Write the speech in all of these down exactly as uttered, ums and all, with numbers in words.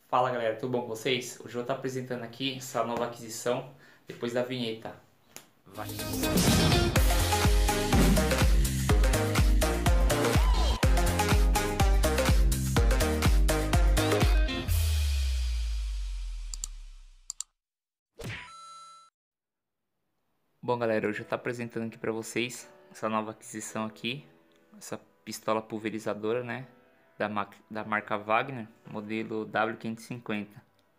Fala galera, tudo bom com vocês? Hoje eu vou estar apresentando aqui essa nova aquisição depois da vinheta. Vai! Bom galera, hoje eu estou apresentando aqui para vocês essa nova aquisição aqui, essa pistola pulverizadora, né, da, ma da marca Wagner, modelo W quinhentos e cinquenta.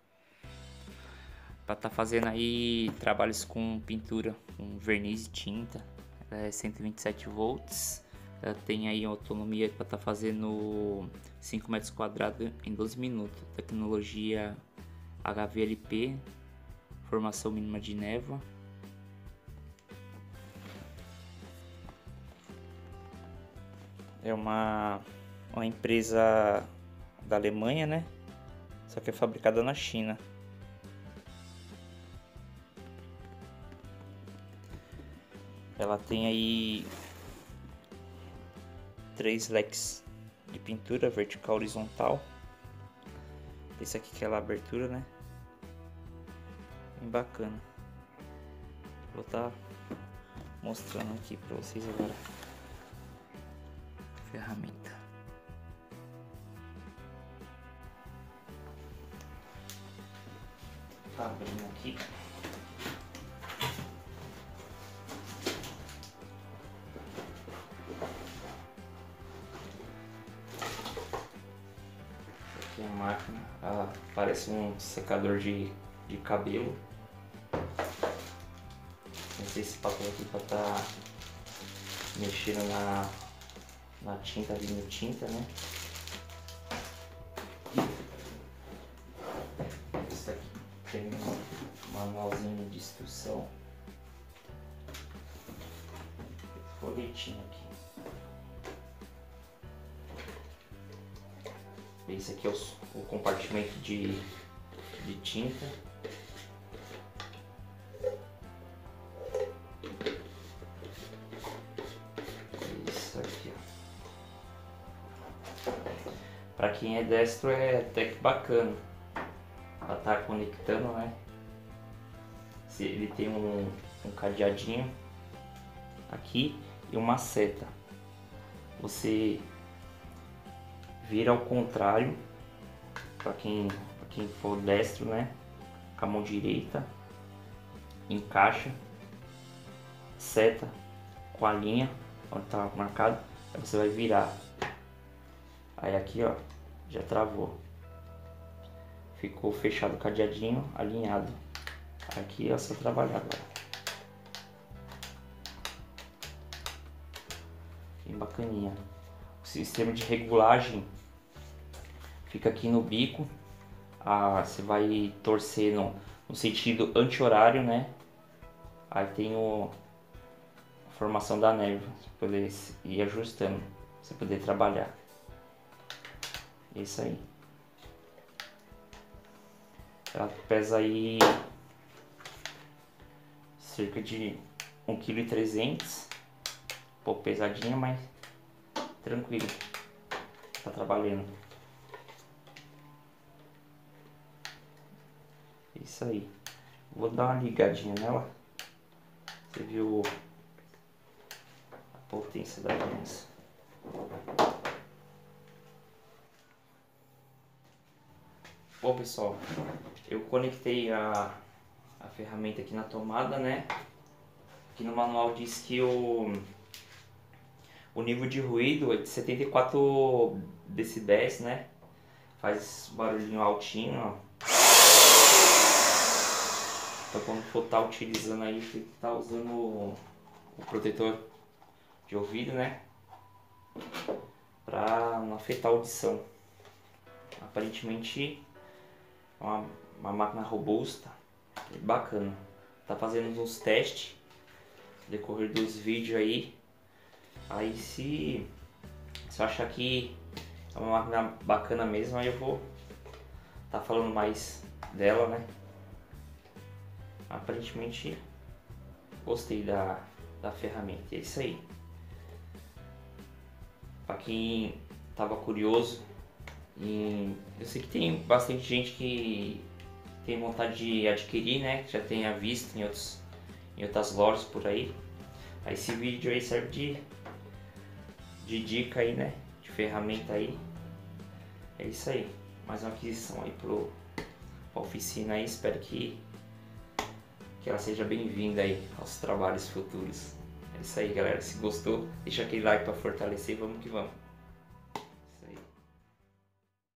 Para estar tá fazendo aí trabalhos com pintura, com verniz e tinta. Ela é cento e vinte e sete volts. Ela tem aí autonomia para estar tá fazendo cinco metros quadrados em doze minutos. Tecnologia H V L P, formação mínima de névoa. É uma, uma empresa da Alemanha, né? Só que é fabricada na China. Ela tem aí três leques de pintura vertical e horizontal. Esse aqui que é a abertura, né? Bem bacana. Vou estar mostrando aqui para vocês agora a ferramenta. Tá abrindo aqui. Aqui é a máquina, ela parece um secador de, de cabelo. Não sei esse papel aqui para tá mexendo na, na tinta, vindo tinta, né? Isso aqui tem um manualzinho de instrução, folhetinho aqui. Esse aqui é o, o compartimento de, de tinta. Isso aqui, ó. Para quem é destro é até que bacana para estar tá conectando, né? Se ele tem um, um cadeadinho aqui e uma seta. Você vira ao contrário, para quem, pra quem for destro, né? Com a mão direita, encaixa, seta com a linha onde tá marcado, aí você vai virar. Aí aqui, ó, já travou, ficou fechado o cadeadinho, alinhado. Aqui é só trabalhar agora. Bem bacaninha. O sistema de regulagem fica aqui no bico. Ah, você vai torcer no, no sentido anti-horário, né? Aí tem o, a formação da névoa, você poder ir ajustando, você poder trabalhar. Isso aí. Ela pesa aí cerca de um vírgula trezentos quilos. Um pouco pesadinha, mas tranquilo, tá trabalhando. Isso aí. Vou dar uma ligadinha nela. Você viu a potência da luz. Bom pessoal, eu conectei a, a ferramenta aqui na tomada, né? Aqui no manual diz que o O nível de ruído é de setenta e quatro decibéis, né? Faz barulhinho altinho, ó. Então quando for estar tá utilizando aí, tem que estar tá usando o, o protetor de ouvido, né? Pra não afetar a audição. Aparentemente é uma, uma máquina robusta, bacana. Tá fazendo uns testes no decorrer dos vídeos aí. Aí se, se eu achar que é uma máquina bacana mesmo, aí eu vou tá falando mais dela, né? Aparentemente gostei da, da ferramenta, é isso aí. Para quem tava curioso E eu sei que tem bastante gente que tem vontade de adquirir, né? Que já tenha visto em, outros, em outras lojas por aí. Aí esse vídeo aí serve de, de dica aí, né? De ferramenta aí. É isso aí. Mais uma aquisição aí pro, pra oficina aí. Espero que, que ela seja bem-vinda aí aos trabalhos futuros. É isso aí, galera. Se gostou, deixa aquele like para fortalecer. Vamos que vamos.